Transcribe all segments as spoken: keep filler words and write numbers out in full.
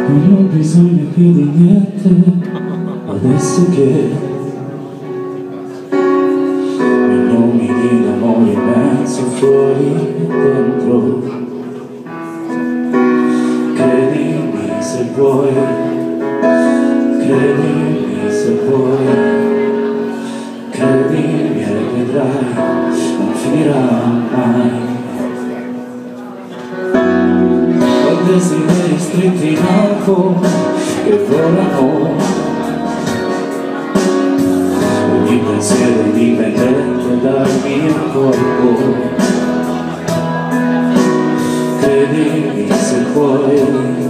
Non ho bisogno più di niente, adesso che mi illumini l'amore immenso fuori e dentro. Credimi se vuoi, credimi se vuoi, credimi e vedrai, non finirà mai. Ho desideri stretti in alto che volano, ogni pensiero è dipendente dal mio corpo. Credimi se vuoi,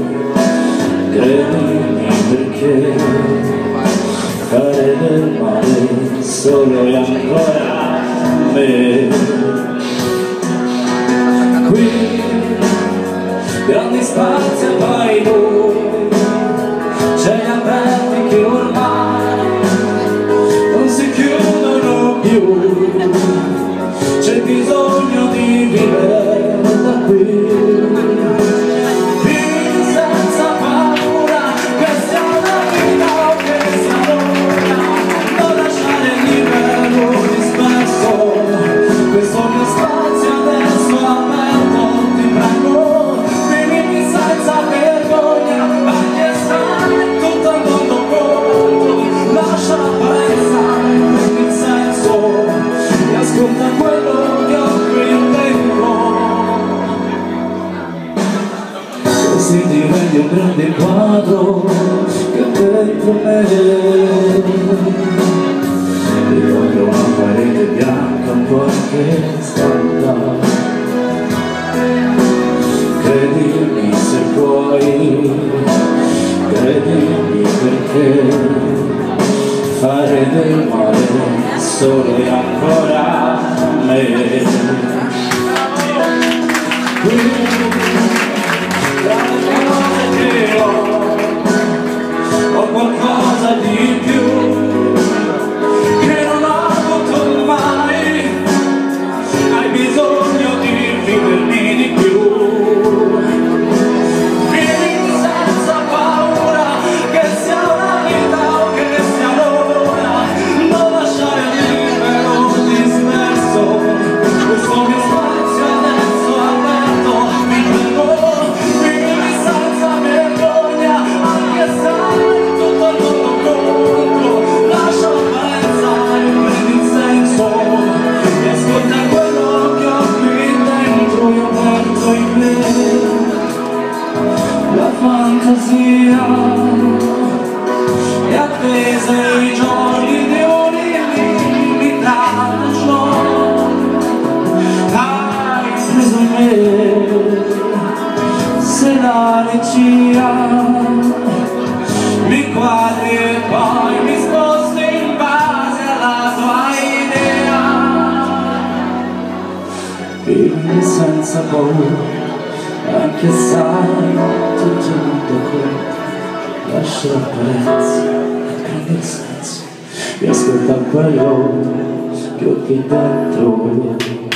credimi perché fare del male solo e ancora a me. Qui grandi spazi e poi noi, cieli aperti che ormai non si chiudono più, c'è bisogno di vivere da qui. Si diventi un grande quadro che dentro me ricordo una parete bianca un po' che scalda. Credimi se puoi, credimi perché fare del male solo e ancora a me. Ho qualcosa di più che non ho avuto mai, hai bisogno di vivermi di più. Vivi senza paura, che sia una vita o che sia l'ora, non lasciare libero disperso questo mio spazio adesso aperto. Mi prego, vivi senza vergogna, anche se tutto il mondo contro, lascia l'apparenza e prendi il senso e ascolta quello che ho qui dentro. Io porto in me la fantasia e attesa i giorni di un'illimitata gioia. Hai preso in me se la regia mi quadri e poi mi sposti in base alla tua idea. Vivi senza paura, anche sai tutto il mondo conta, lascia l'apparenza e prendi il senso e ascolta quello che ho qui dentro.